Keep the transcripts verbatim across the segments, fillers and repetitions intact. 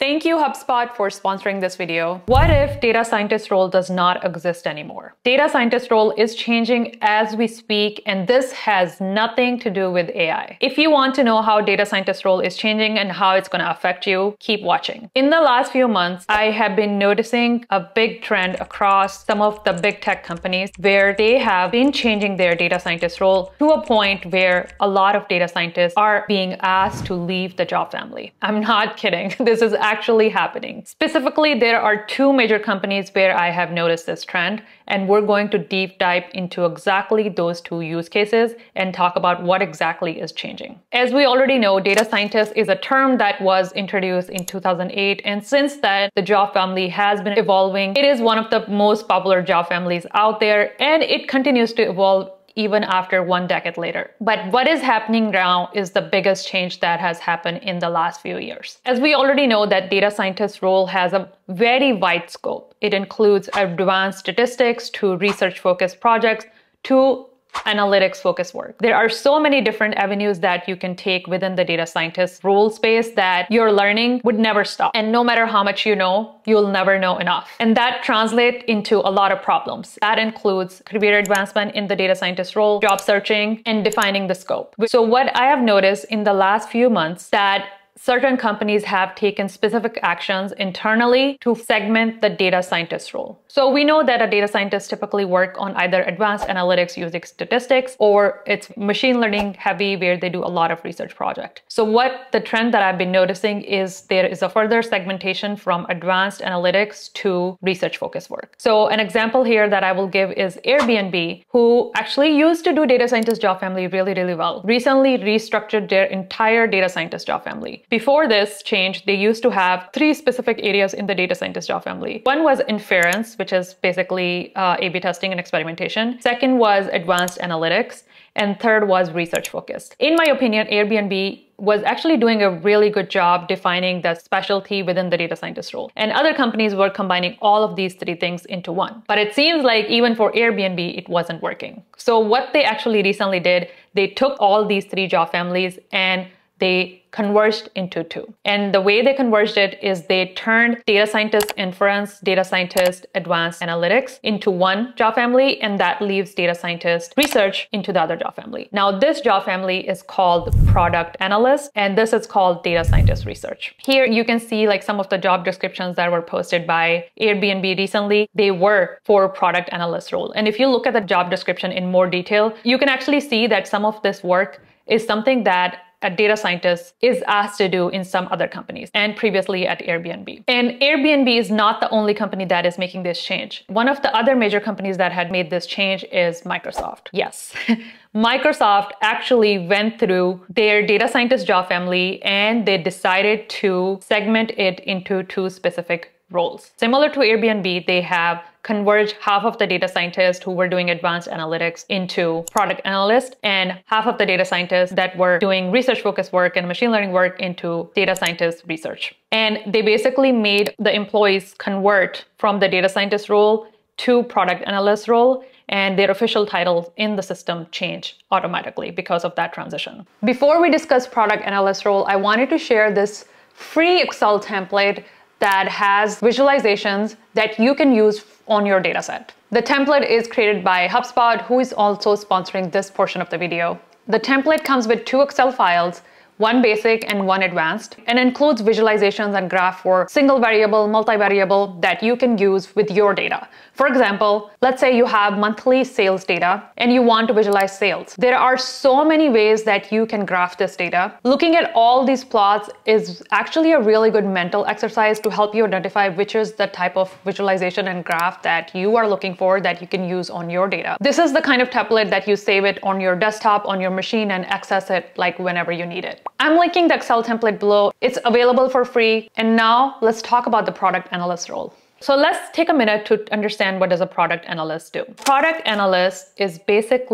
Thank you, HubSpot, for sponsoring this video. What if data scientist role does not exist anymore? Data scientist role is changing as we speak, and this has nothing to do with A I. If you want to know how data scientist role is changing and how it's going to affect you, keep watching. In the last few months, I have been noticing a big trend across some of the big tech companies where they have been changing their data scientist role to a point where a lot of data scientists are being asked to leave the job family. I'm not kidding. This is actually happening. Specifically, there are two major companies where I have noticed this trend, and we're going to deep dive into exactly those two use cases and talk about what exactly is changing. As we already know, data scientist is a term that was introduced in two thousand eight, and since then, the job family has been evolving. It is one of the most popular job families out there, and it continues to evolve even after one decade later. But what is happening now is the biggest change that has happened in the last few years. As we already know, that data scientist role has a very wide scope. It includes advanced statistics to research-focused projects to analytics-focused work. There are so many different avenues that you can take within the data scientist role space that your learning would never stop. And no matter how much you know, you'll never know enough. And that translates into a lot of problems. That includes career advancement in the data scientist role, job searching, and defining the scope. So what I have noticed in the last few months that certain companies have taken specific actions internally to segment the data scientist role. So we know that a data scientist typically work on either advanced analytics using statistics, or it's machine learning heavy where they do a lot of research project. So what the trend that I've been noticing is there is a further segmentation from advanced analytics to research focused work. So an example here that I will give is Airbnb, who actually used to do data scientist job family really, really well, recently restructured their entire data scientist job family. Before this change, they used to have three specific areas in the data scientist job family. One was Inference, which is basically uh, A B testing and experimentation. Second was advanced analytics. And third was research focused. In my opinion, Airbnb was actually doing a really good job defining the specialty within the data scientist role. And other companies were combining all of these three things into one. But it seems like even for Airbnb, it wasn't working. So what they actually recently did, they took all these three job families and they converged into two. And the way they converged it is they turned data scientist inference, data scientist advanced analytics into one job family, and that leaves data scientist research into the other job family. Now this job family is called product analyst, and this is called data scientist research. Here you can see like some of the job descriptions that were posted by Airbnb recently. They were for product analyst role. And if you look at the job description in more detail, you can actually see that some of this work is something that a data scientist is asked to do in some other companies and previously at Airbnb. And Airbnb is not the only company that is making this change. One of the other major companies that had made this change is Microsoft. Yes. Microsoft actually went through their data scientist job family and they decided to segment it into two specific roles. Similar to Airbnb, they have converged half of the data scientists who were doing advanced analytics into product analyst, and half of the data scientists that were doing research focused work and machine learning work into data scientist research. And they basically made the employees convert from the data scientist role to product analyst role, and their official titles in the system change automatically because of that transition. Before we discuss product analyst role, I wanted to share this free Excel template that has visualizations that you can use on your dataset. The template is created by HubSpot, who is also sponsoring this portion of the video. The template comes with two Excel files, one basic and one advanced, and includes visualizations and graph for single variable, multivariable that you can use with your data. For example, let's say you have monthly sales data and you want to visualize sales. There are so many ways that you can graph this data. Looking at all these plots is actually a really good mental exercise to help you identify which is the type of visualization and graph that you are looking for that you can use on your data. This is the kind of template that you save it on your desktop, on your machine, and access it like whenever you need it. I'm linking the Excel template below. It's available for free. And now let's talk about the product analyst role. So let's take a minute to understand what does a product analyst do. Product analyst is basically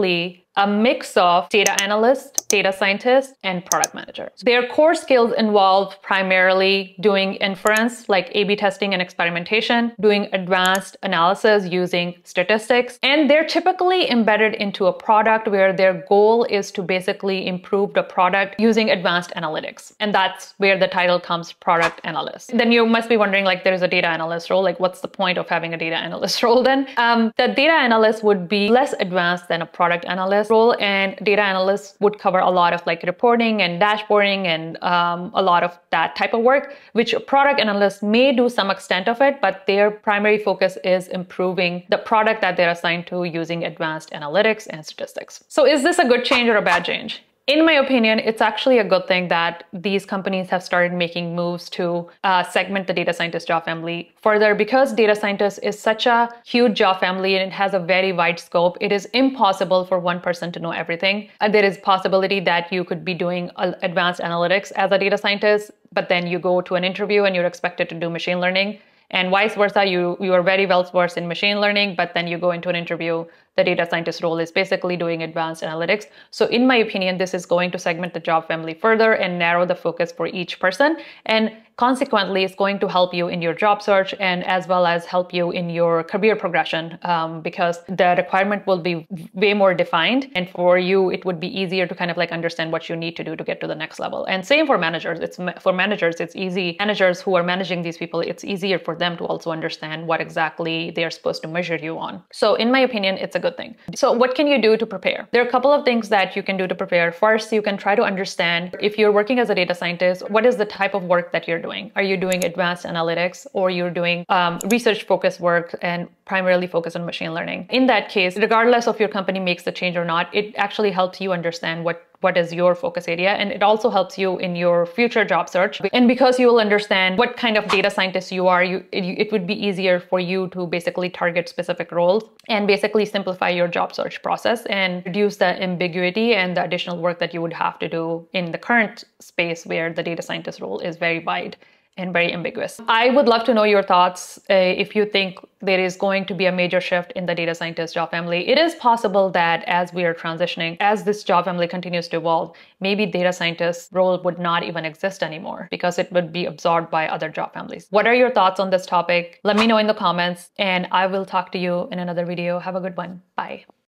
a mix of data analyst, data scientist, and product manager. Their core skills involve primarily doing inference, like A B testing and experimentation, doing advanced analysis using statistics, and they're typically embedded into a product where their goal is to basically improve the product using advanced analytics. And that's where the title comes, product analyst. Then you must be wondering, like, there's a data analyst role, like what's the point of having a data analyst role then? Um, the data analyst would be less advanced than a product analyst role, and data analysts would cover a lot of like reporting and dashboarding and um, a lot of that type of work, which a product analyst may do some extent of it, but their primary focus is improving the product that they're assigned to using advanced analytics and statistics. So is this a good change or a bad change? In my opinion, it's actually a good thing that these companies have started making moves to uh, segment the data scientist job family further, because data scientist is such a huge job family and it has a very wide scope. It is impossible for one person to know everything. Uh, there is possibility that you could be doing uh, advanced analytics as a data scientist, but then you go to an interview and you're expected to do machine learning. And vice versa, you, you are very well versed in machine learning, but then you go into an interview, the data scientist role is basically doing advanced analytics. So in my opinion, this is going to segment the job family further and narrow the focus for each person. And consequently, it's going to help you in your job search and as well as help you in your career progression, um, because the requirement will be way more defined. And for you, it would be easier to kind of like understand what you need to do to get to the next level. And same for managers. It's for managers, it's easy. Managers who are managing these people, it's easier for them to also understand what exactly they're supposed to measure you on. So in my opinion, it's a good thing. So what can you do to prepare? There are a couple of things that you can do to prepare. First, you can try to understand, if you're working as a data scientist, what is the type of work that you're doing? Are you doing advanced analytics, or you're doing um, research focused work and primarily focused on machine learning? In that case, regardless of your company makes the change or not, it actually helps you understand what what is your focus area, and it also helps you in your future job search. And because you will understand what kind of data scientist you are, you, it, it would be easier for you to basically target specific roles and basically simplify your job search process and reduce the ambiguity and the additional work that you would have to do in the current space where the data scientist role is very wide and very ambiguous. I would love to know your thoughts uh, if you think there is going to be a major shift in the data scientist job family. It is possible that as we are transitioning, as this job family continues to evolve, maybe data scientist role would not even exist anymore because it would be absorbed by other job families. What are your thoughts on this topic? Let me know in the comments, and I will talk to you in another video. Have a good one. Bye.